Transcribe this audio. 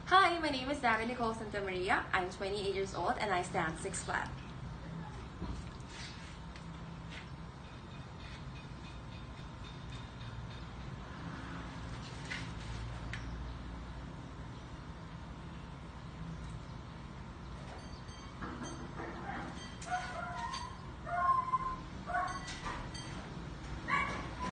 Hi, my name is Nicole Santa Maria. I'm 28 years old and I stand 6 flat.